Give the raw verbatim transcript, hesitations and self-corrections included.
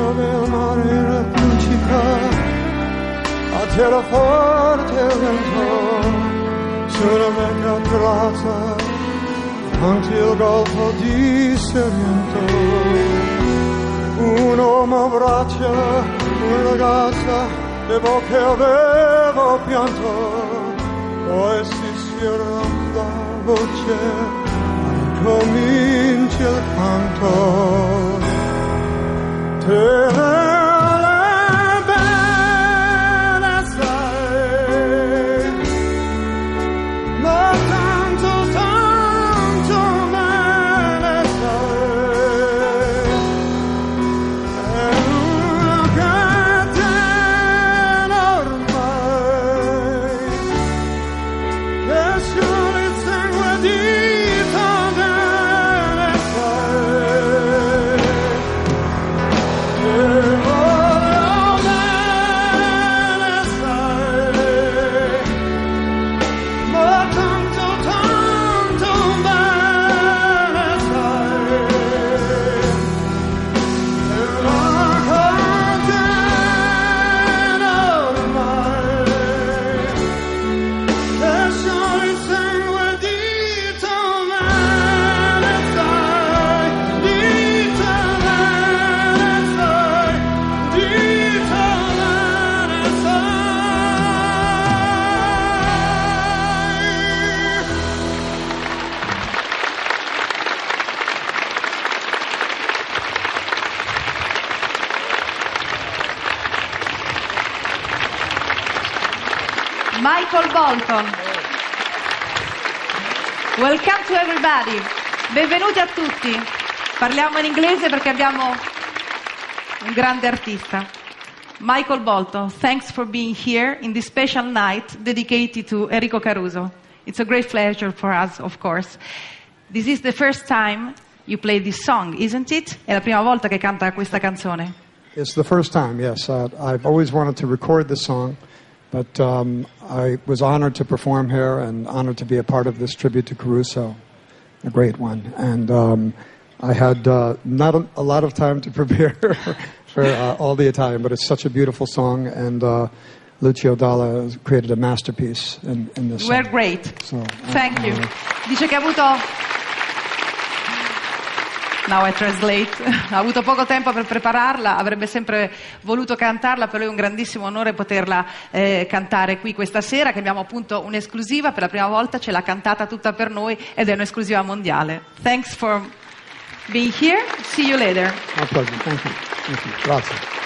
dove il mare luccica, a terra forte il vento, sulla vecchia piazza, davanti al golfo di Sorrento. Un uomo abbraccia una ragazza, dopo che avevo pianto, poi si sfiora la voce, comincia il canto. Te le bene sei, ma tanto, tanto bene sei, e una catena ormai, che solo il sangue di tua bene sei, e Michael Bolton. Welcome to everybody. Benvenuti a tutti. Parliamo in inglese perché abbiamo un grande artista. Michael Bolton, thanks for being here in this special night dedicated to Enrico Caruso. It's a great pleasure for us, of course. This is the first time you play this song, isn't it? È la prima volta che canta questa canzone. It's the first time, yes. Uh, I've always wanted to record this song, but um, I was honored to perform here and honored to be a part of this tribute to Caruso, a great one. And um, I had uh, not a, a lot of time to prepare for uh, all the Italian, but it's such a beautiful song, and uh, Lucio Dalla has created a masterpiece in, in this We're song. great. So, Thank uh, you. Dice che ha avuto... Now I translate. Ha avuto poco tempo per prepararla, avrebbe sempre voluto cantarla, per lui è un grandissimo onore poterla eh, cantare qui questa sera, che abbiamo appunto un'esclusiva, per la prima volta ce l'ha cantata tutta per noi ed è un'esclusiva mondiale. Thanks for being here. See you later. My pleasure. Thank you. Thank you. Grazie.